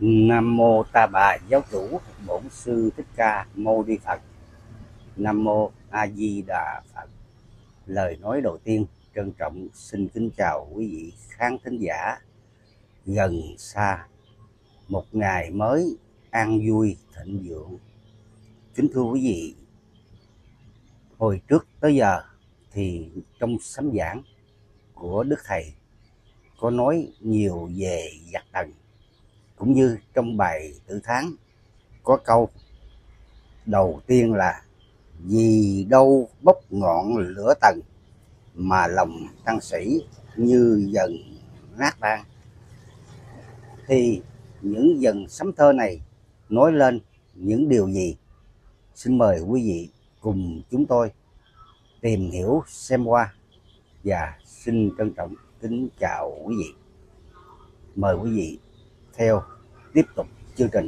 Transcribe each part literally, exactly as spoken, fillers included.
Nam mô Ta Bà Giáo Chủ Bổn Sư Thích Ca Mâu Ni Phật. Nam mô A Di Đà Phật. Lời nói đầu tiên trân trọng xin kính chào quý vị khán thính giả gần xa. Một ngày mới an vui thịnh vượng. Kính thưa quý vị, hồi trước tới giờ thì trong sấm giảng của Đức Thầy có nói nhiều về giặc tần, cũng như trong bài tự tháng có câu đầu tiên là vì đâu bốc ngọn lửa tần mà lòng tăng sĩ như dần nát tan. Thì những dần sấm thơ này nói lên những điều gì? Xin mời quý vị cùng chúng tôi tìm hiểu xem qua, và xin trân trọng kính chào quý vị. Mời quý vị theo tiếp tục chương trình.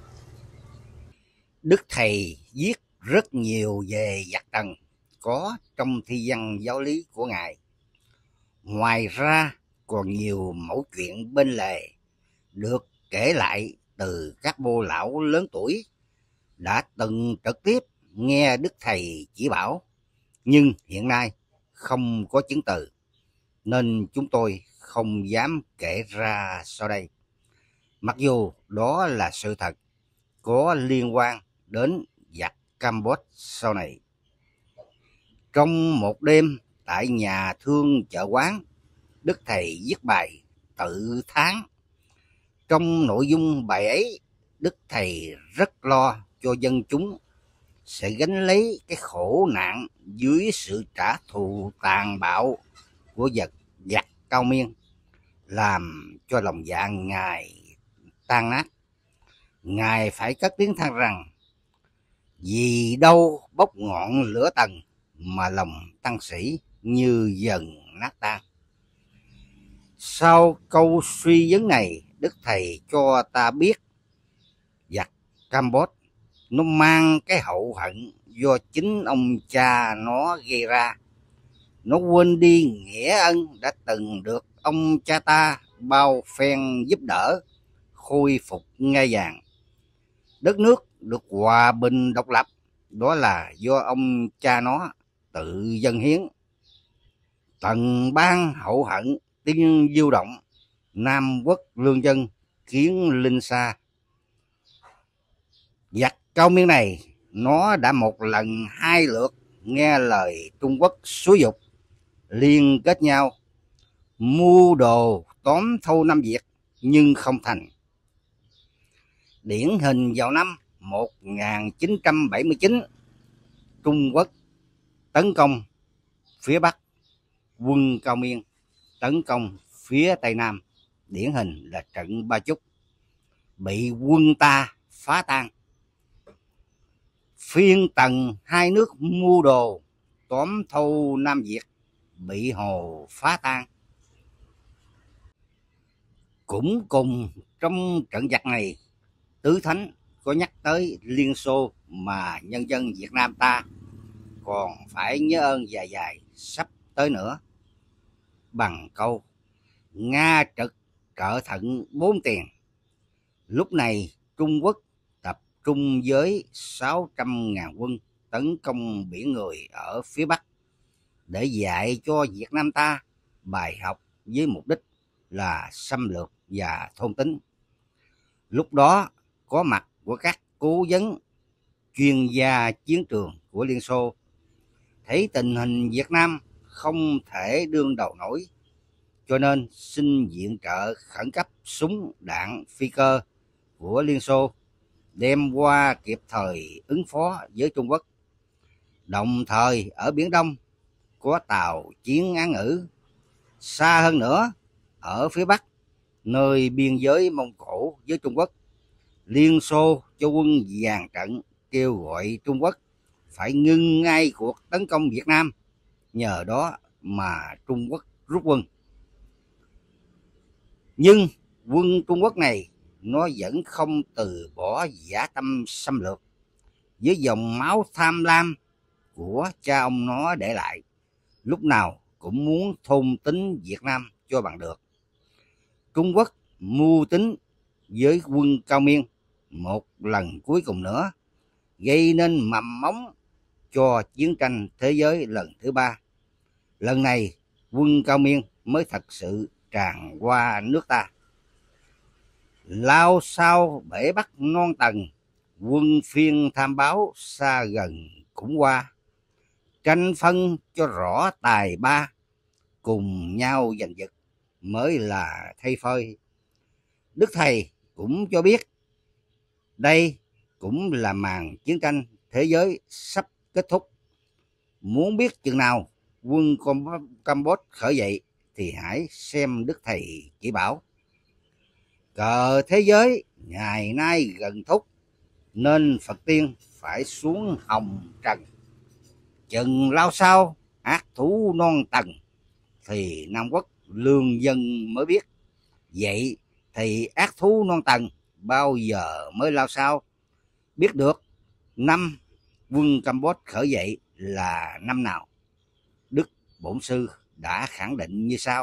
Đức Thầy viết rất nhiều về giặc tần có trong thi văn giáo lý của Ngài. Ngoài ra còn nhiều mẫu chuyện bên lề được kể lại từ các bô lão lớn tuổi đã từng trực tiếp nghe Đức Thầy chỉ bảo, nhưng hiện nay không có chứng từ, nên chúng tôi không dám kể ra sau đây. Mặc dù đó là sự thật có liên quan đến giặc Campuchia sau này. Trong một đêm tại nhà thương chợ quán, Đức Thầy viết bài tự tháng. Trong nội dung bài ấy, Đức Thầy rất lo cho dân chúng sẽ gánh lấy cái khổ nạn dưới sự trả thù tàn bạo của giặc giặc Cao Miên, làm cho lòng dạ Ngài tan nát. Ngài phải cất tiếng than rằng vì đâu bốc ngọn lửa tần mà lòng tăng sĩ như dần nát tan. Sau câu suy vấn này, Đức Thầy cho ta biết giặc Campuchia nó mang cái hậu hận do chính ông cha nó gây ra. Nó quên đi nghĩa ân đã từng được ông cha ta bao phen giúp đỡ khôi phục ngai vàng. Đất nước được hòa bình độc lập, đó là do ông cha nó tự dâng hiến. Tần ban hậu hận tiên diêu động, Nam quốc lương dân kiến linh xa. Giặc Cao Miên này nó đã một lần hai lượt nghe lời Trung Quốc xúi dục, liên kết nhau mưu đồ tóm thâu Nam Việt nhưng không thành. Điển hình vào năm một nghìn chín trăm bảy mươi chín, Trung Quốc tấn công phía Bắc, quân Cao Miên tấn công phía Tây Nam, điển hình là trận Ba Chúc, bị quân ta phá tan. Phiên Tần hai nước mưu đồ tóm thâu Nam Việt bị Hồ phá tan. Cũng cùng trong trận giặc này, Tứ Thánh có nhắc tới Liên Xô mà nhân dân Việt Nam ta còn phải nhớ ơn dài dài sắp tới nữa, bằng câu Nga trực trợ thận bốn tiền. Lúc này Trung Quốc tập trung với sáu trăm ngàn quân tấn công biển người ở phía Bắc để dạy cho Việt Nam ta bài học với mục đích là xâm lược và thôn tính. Lúc đó có mặt của các cố vấn chuyên gia chiến trường của Liên Xô thấy tình hình Việt Nam không thể đương đầu nổi, cho nên xin viện trợ khẩn cấp súng đạn phi cơ của Liên Xô đem qua kịp thời ứng phó với Trung Quốc. Đồng thời ở Biển Đông có tàu chiến Án Ngữ. Xa hơn nữa, ở phía Bắc, nơi biên giới Mông Cổ với Trung Quốc, Liên Xô cho quân dàn trận kêu gọi Trung Quốc phải ngưng ngay cuộc tấn công Việt Nam. Nhờ đó mà Trung Quốc rút quân. Nhưng quân Trung Quốc này nó vẫn không từ bỏ dã tâm xâm lược. Với dòng máu tham lam của cha ông nó để lại, lúc nào cũng muốn thôn tính Việt Nam cho bằng được. Trung Quốc mưu tính với quân Cao Miên một lần cuối cùng nữa, gây nên mầm móng cho chiến tranh thế giới lần thứ ba. Lần này quân Cao Miên mới thật sự tràn qua nước ta. Lao sao bể Bắc non tầng, quân phiên tham báo xa gần cũng qua. Tranh phân cho rõ tài ba, cùng nhau giành giật mới là thay phơi. Đức Thầy cũng cho biết đây cũng là màn chiến tranh thế giới sắp kết thúc. Muốn biết chừng nào quân Campuchia khởi dậy thì hãy xem Đức Thầy chỉ bảo. Cờ thế giới ngày nay gần thúc, nên Phật tiên phải xuống hồng trần. Chừng lao sao ác thú non tầng, thì Nam Quốc lương dân mới biết. Vậy thì ác thú non tầng bao giờ mới lao sao? Biết được năm quân Campuchia khởi dậy là năm nào? Đức Bổn Sư đã khẳng định như sau: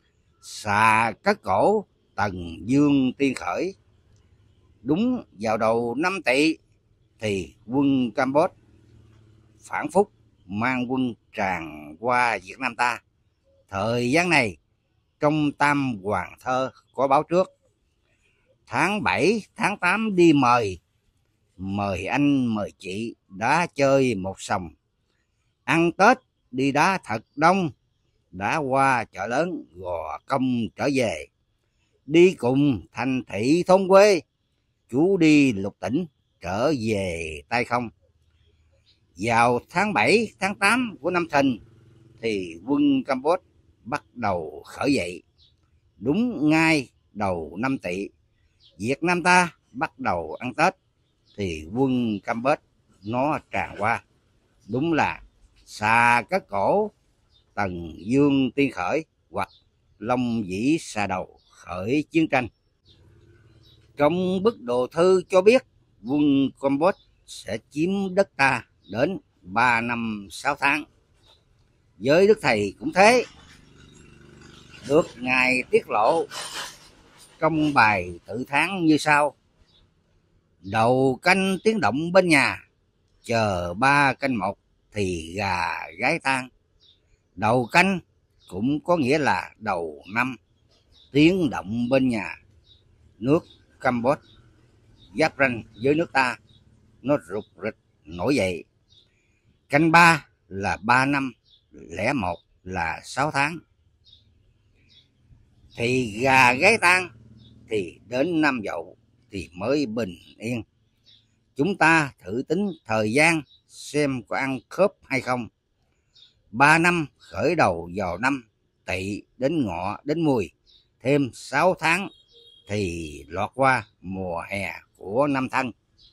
xà cất cổ Tần Dương tiên khởi. Đúng vào đầu năm Tỵ thì quân Campuchia phản phúc mang quân tràn qua Việt Nam ta. Thời gian này trong Tam Hoàng Thơ có báo trước: tháng bảy tháng tám đi mời, mời anh mời chị đã chơi một sòng. Ăn Tết đi đá thật đông, đã qua chợ lớn Gò Công trở về. Đi cùng thành thị thôn quê, chú đi lục tỉnh trở về tay không. Vào tháng bảy tháng tám của năm Thìn thì quân Campuchia bắt đầu khởi dậy. Đúng ngay đầu năm Tỵ, Việt Nam ta bắt đầu ăn Tết thì quân Campuchia nó tràn qua. Đúng là xà cất cổ Tần Dương tiên khởi, hoặc Long Vĩ xà đầu khởi chiến tranh. Trong bức đồ thư cho biết quân Campuchia sẽ chiếm đất ta đến ba năm sáu tháng. Với Đức Thầy cũng thế. Được Ngài tiết lộ trong bài tự tháng như sau: đầu canh tiếng động bên nhà, chờ ba canh một thì gà gái tan. Đầu canh cũng có nghĩa là đầu năm. Tiếng động bên nhà, nước Campuchia giáp ranh với nước ta, nó rục rịch nổi dậy. Canh ba là ba năm, lẻ một là sáu tháng. Thì gà gáy tan thì đến năm Dậu thì mới bình yên. Chúng ta thử tính thời gian xem có ăn khớp hay không. Ba năm khởi đầu vào năm Tỵ đến Ngọ đến Mùi, thêm sáu tháng thì lọt qua mùa hè của năm Thân.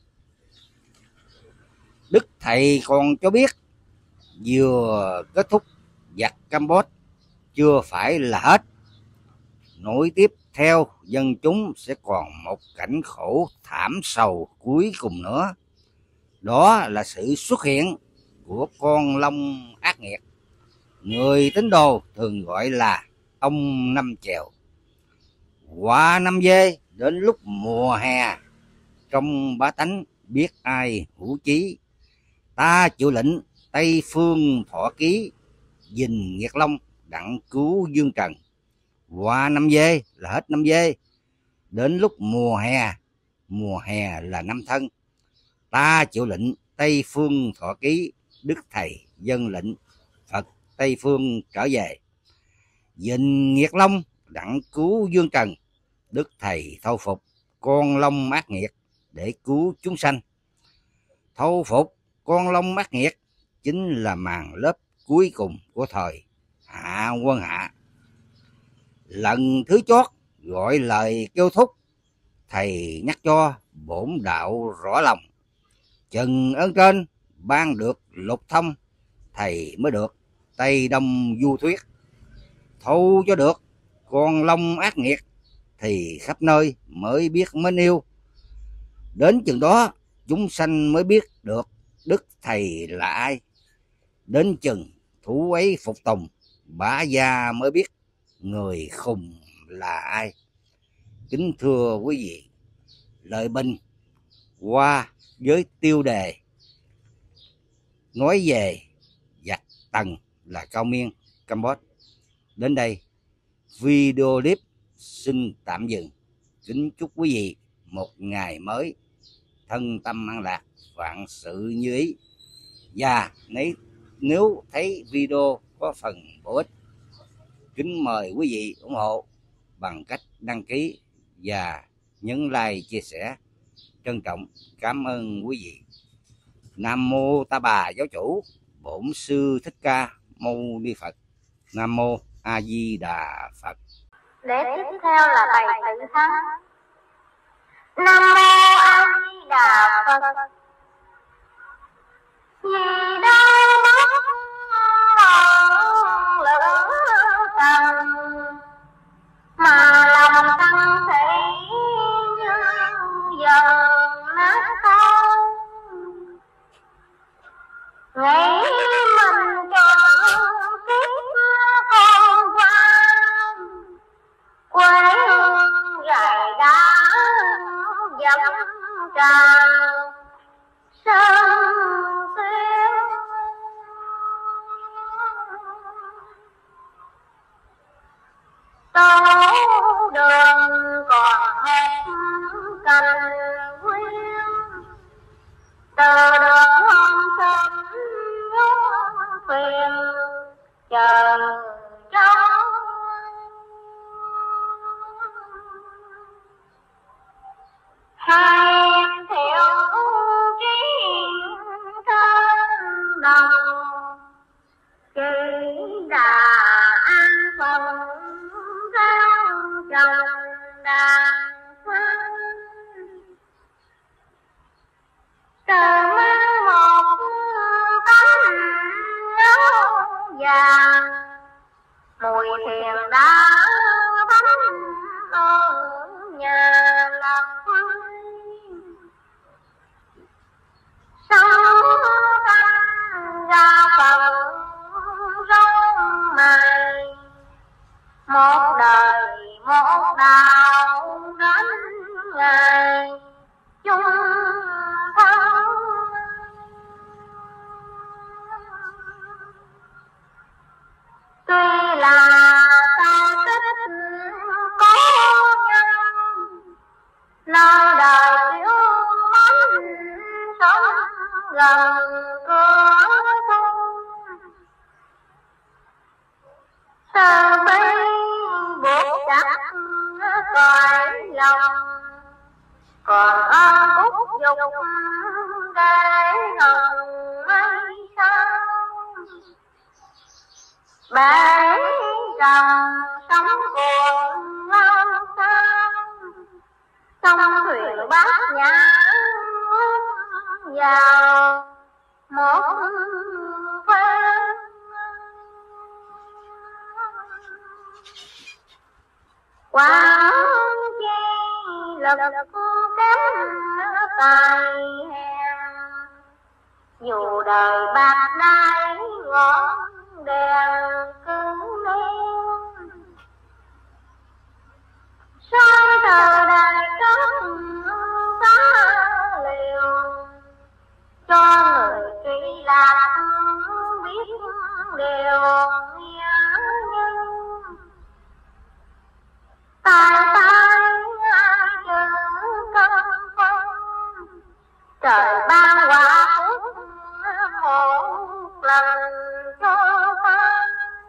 Đức Thầy còn cho biết vừa kết thúc giặc Campuchia chưa phải là hết. Nối tiếp theo dân chúng sẽ còn một cảnh khổ thảm sầu cuối cùng nữa. Đó là sự xuất hiện của con long ác nghiệt, người tín đồ thường gọi là ông Năm Chèo. Qua năm Dê đến lúc mùa hè, trong bá tánh biết ai hữu chí, ta chịu lệnh Tây Phương thọ ký, dình Nghiệt Long đặng cứu Dương Trần. Qua năm Dê là hết năm Dê, đến lúc mùa hè, mùa hè là năm Thân, ta chịu lệnh Tây Phương thọ ký, Đức Thầy dân lệnh Phật Tây Phương trở về. Dình Nghiệt Long đặng cứu Dương Trần, Đức Thầy thâu phục con long ác nghiệt để cứu chúng sanh. Thâu phục con long ác nghiệt chính là màn lớp cuối cùng của thời Hạ Quân Hạ. Lần thứ chót gọi lời kêu thúc, thầy nhắc cho bổn đạo rõ lòng. Chừng ơn trên ban được lục thông, thầy mới được Tây Đông du thuyết. Thâu cho được con long ác nghiệt thì khắp nơi mới biết mến yêu. Đến chừng đó chúng sanh mới biết được Đức Thầy là ai. Đến chừng thú ấy phục tùng, bả gia mới biết người khùng là ai. Kính thưa quý vị, Lợi Bình qua với tiêu đề nói về giặc Tần là Cao Miên, Campuchia. Đến đây video clip xin tạm dừng. Kính chúc quý vị một ngày mới thân tâm an lạc, vạn sự như ý. Và nếu thấy video có phần bổ ích, kính mời quý vị ủng hộ bằng cách đăng ký và nhấn like, chia sẻ. Trân trọng cảm ơn quý vị. Nam mô Ta Bà Giáo Chủ, Bổn Sư Thích Ca Mâu Ni Phật. Nam mô A Di Đà Phật. Để tiếp theo là bài tự thắng. Nam mô A Di Đà Phật. Vì đâu mất lỡ tầm, mà lòng tăng thể như giờ nát tan. Ngày mình tròn kiếp con quan, quê hương gài đá dẫm tràn sân xuyên. Tổ đường còn hết cành quyên, từ đường hôm sớm nhún phiền chờ trông. Hai em theo trí thân đồng, chỉ đã an phận rau trồng đàn phân. Từ mang một tấm áo vàng, mùi thiền đã thấm ở nhà làm sống tăng ra phần rong mài. Một đời một đạo đến ngày chung thân. Tuy là ta tích có nhân, nơi đời thiếu mến sống gần cửa thôn. Tờ bi buộc chặt cõi lòng, còn ơn cúc dục để hồng mây sao. Bảy dòng sóng cuồn lao sao, sông thuyền bát nhã vào một phen. Quán chi lực kém tài hèn, dù đời bạc đai ngọn đèn cứ nêu. Soi tờ đài cấm phá liều, cho người truy lạc biết điều nghĩa nhân. Tài tai ai chữ cân phân, trời ban quả phúc một lần cho ta.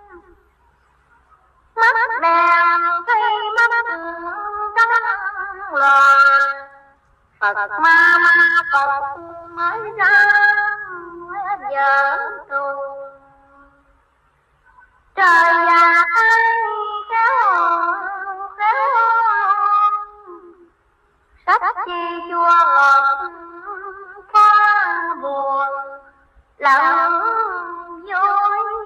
Mắt đèn thấy mắt trắng loàn, Phật ma ma Phật mới ra giờ tu. Trời già tay kéo sách chi chua ngọt qua buồn lòng vui.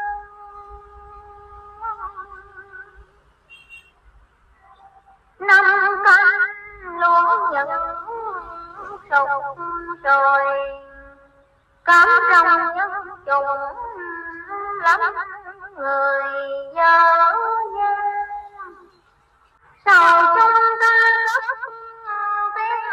Năm canh luôn nhận sụp rồi, cắm trong nhân trùng lắm người dơ dơ. Sầu chúng ta cất tiếng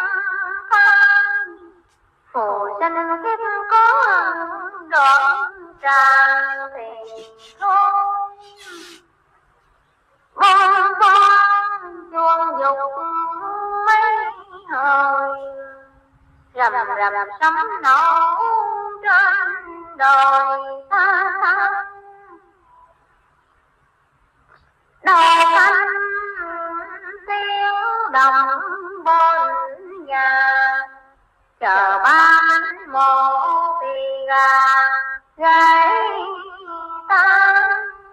rầm rầm sấm nổ trên đồi xa xa. Đầu cánh tiếng đồng bên nhà, chờ ba bánh mổ tì gà gãy tan.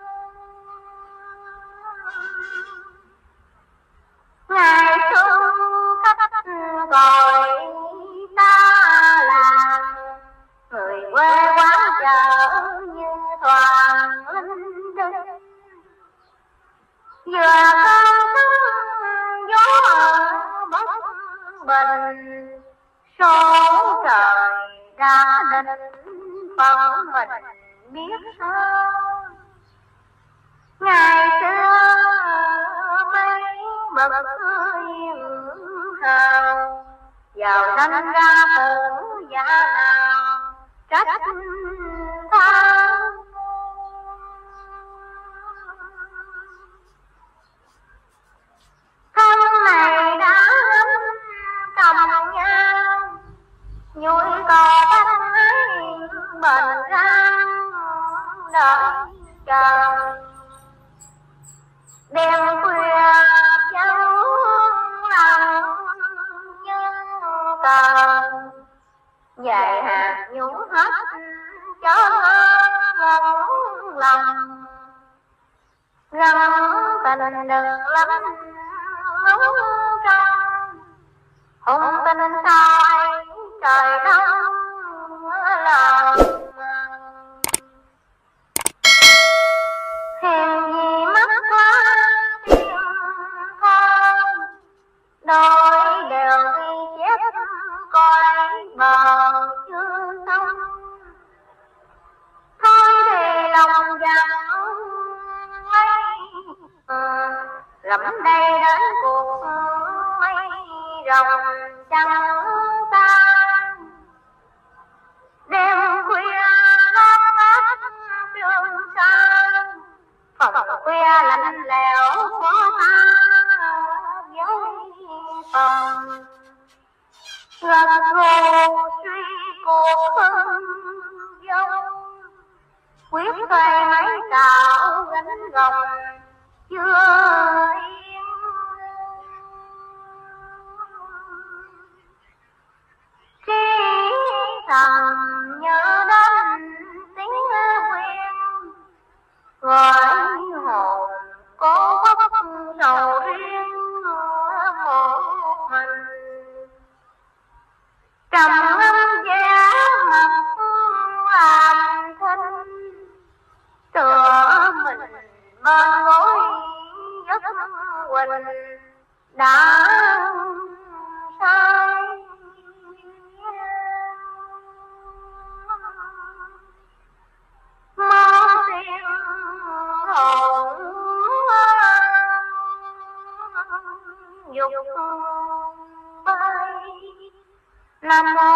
Ngày xuân khách gọi ta làm, người quê quán chợ như thoảng linh đinh. Vừa cơn gió bất bình, số trời đã định phận mình biết sao. Ngày xưa mấy bậc hiền hào, giàu sanh ra phủ gia nào trách ta. Thân này đã cầm nhau, nhủi cò bánh ấy bền răng đợi chờ. Đêm khuya dấu lòng như cờ, dài hạt nhủ hết cho ngẩn lòng. Răng tình đừng lắm ngóng trông, hùng tình soi trời đông lòng. Hèn gì mắt quá tiếng thơ, đôi đều ghi chép coi bờ chưa xong. Thôi thì lòng dặn ấy, lắm đây đến cuộc mây rồng trăng tan. Đêm khuya lót ngát trường sang, phòng khuya lạnh lẽo khó tha với phòng. Gật gù suy cuộc hưng dông, quyết thuê mấy tạo gánh gồng chưa yên. Khi thầm nhớ đến tiếng quyên, gọi hồn cố bốc sầu riêng một mình. Trầm ngâm giá mặt làm thinh, tựa mình bên gối giấc quỳnh đã sai. Mơ tiếng hồn dục bay, Nam mô